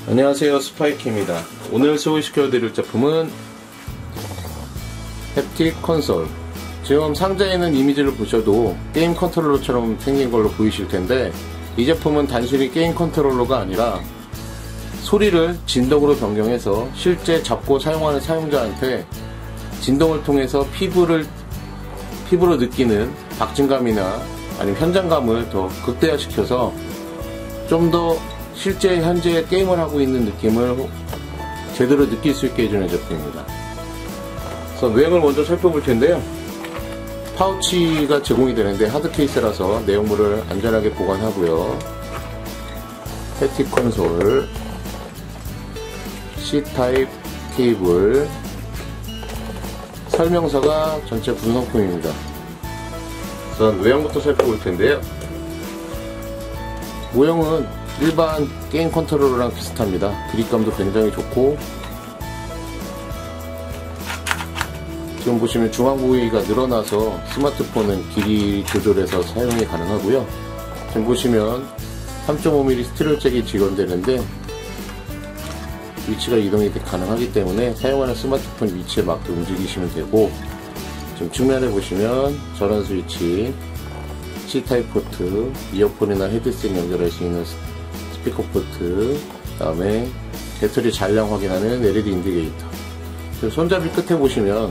안녕하세요, 스파이키입니다. 오늘 소개시켜드릴 제품은 햅틱 콘솔. 지금 상자에 있는 이미지를 보셔도 게임 컨트롤러처럼 생긴 걸로 보이실 텐데, 이 제품은 단순히 게임 컨트롤러가 아니라 소리를 진동으로 변경해서 실제 잡고 사용하는 사용자한테 진동을 통해서 피부로 느끼는 박진감이나 아니면 현장감을 더 극대화시켜서 좀 더 실제 현재 게임을 하고 있는 느낌을 제대로 느낄 수 있게 해주는 제품입니다. 그래서 내용을 먼저 살펴볼 텐데요. 파우치가 제공이 되는데 하드 케이스라서 내용물을 안전하게 보관하고요. 햅틱 콘솔, C타입 케이블, 설명서가 전체 분성품입니다. 우선 외형부터 살펴볼 텐데요. 모형은 일반 게임 컨트롤러랑 비슷합니다. 그립감도 굉장히 좋고, 지금 보시면 중앙 부위가 늘어나서 스마트폰은 길이 조절해서 사용이 가능하고요. 지금 보시면 3.5mm 스티로어 잭이 지원되는데 위치가 이동이 가능하기 때문에 사용하는 스마트폰 위치에 맞게 움직이시면 되고, 지금 측면에 보시면 전원 스위치, C타입 포트, 이어폰이나 헤드셋 연결할 수 있는 스피커 포트, 그 다음에 배터리 잔량 확인하는 LED 인디케이터. 손잡이 끝에 보시면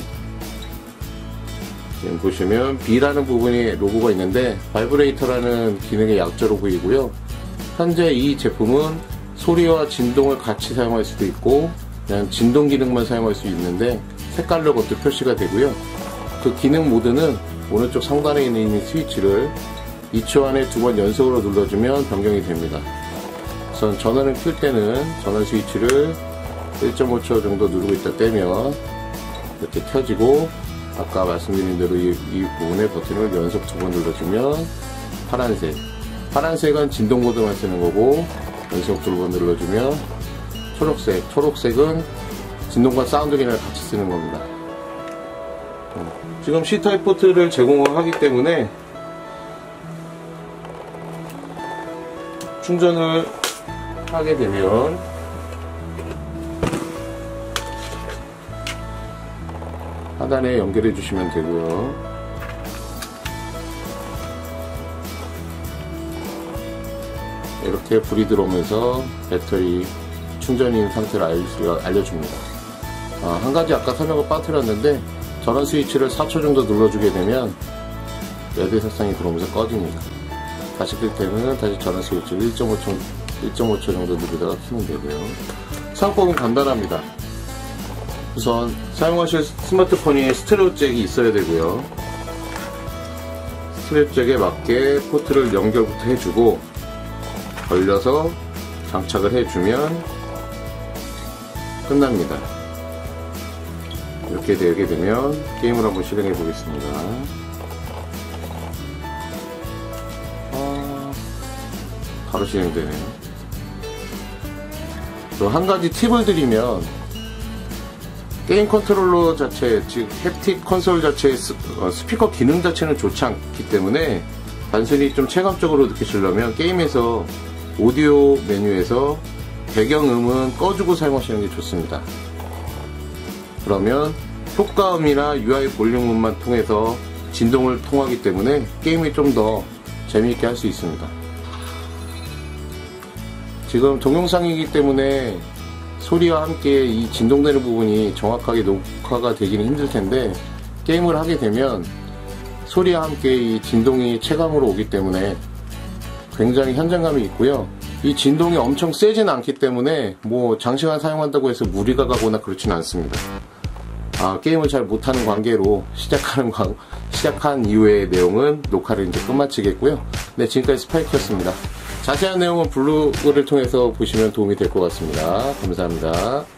지금 보시면 B라는 부분이 로고가 있는데 바이브레이터라는 기능의 약자로 보이고요. 현재 이 제품은 소리와 진동을 같이 사용할 수도 있고 그냥 진동 기능만 사용할 수 있는데 색깔로 그것도 표시가 되고요. 그 기능 모드는 오른쪽 상단에 있는 스위치를 2초 안에 2번 연속으로 눌러주면 변경이 됩니다. 우선 전원을 켤 때는 전원 스위치를 1.5초 정도 누르고 있다 떼면 이렇게 켜지고, 아까 말씀드린 대로 이 부분의 버튼을 연속 2번 눌러주면 파란색은 진동 모드만 쓰는 거고, 연속 2번 눌러주면 초록색은 진동과 사운드 기능을 같이 쓰는 겁니다. 지금 C타입 포트를 제공을 하기 때문에 충전을 하게 되면 하단에 연결해 주시면 되고요. 이렇게 불이 들어오면서 배터리 충전인 상태를 알려줍니다. 한 가지 아까 설명을 빠뜨렸는데, 전원 스위치를 4초 정도 눌러주게 되면 레드 색상이 들어오면서 꺼집니다. 다시 끌 때는 다시 전원 스위치를 1.5초 정도 누르다가 켜면 되고요. 사용법은 간단합니다. 우선 사용하실 스마트폰에 스티로어 잭이 있어야 되고요. 스티로어 잭에 맞게 포트를 연결부터 해주고 걸려서 장착을 해주면 끝납니다. 이렇게 되게 되면 게임을 한번 실행해 보겠습니다. 바로 진행되네요. 또 한 가지 팁을 드리면, 게임 컨트롤러 자체, 즉 햅틱 콘솔 자체의 스피커 기능 자체는 좋지 않기 때문에 단순히 좀 체감적으로 느끼시려면 게임에서 오디오 메뉴에서 배경음은 꺼주고 사용하시는 게 좋습니다. 그러면 효과음이나 UI 볼륨음만 통해서 진동을 통하기 때문에 게임이 좀 더 재미있게 할 수 있습니다. 지금 동영상이기 때문에 소리와 함께 이 진동되는 부분이 정확하게 녹화가 되기는 힘들 텐데, 게임을 하게 되면 소리와 함께 이 진동이 체감으로 오기 때문에 굉장히 현장감이 있고요. 이 진동이 엄청 세진 않기 때문에 뭐 장시간 사용한다고 해서 무리가 가거나 그렇지는 않습니다. 게임을 잘 못하는 관계로 시작한 이후의 내용은 녹화를 이제 끝마치겠고요. 네, 지금까지 스파이키였습니다. 자세한 내용은 블로그를 통해서 보시면 도움이 될 것 같습니다. 감사합니다.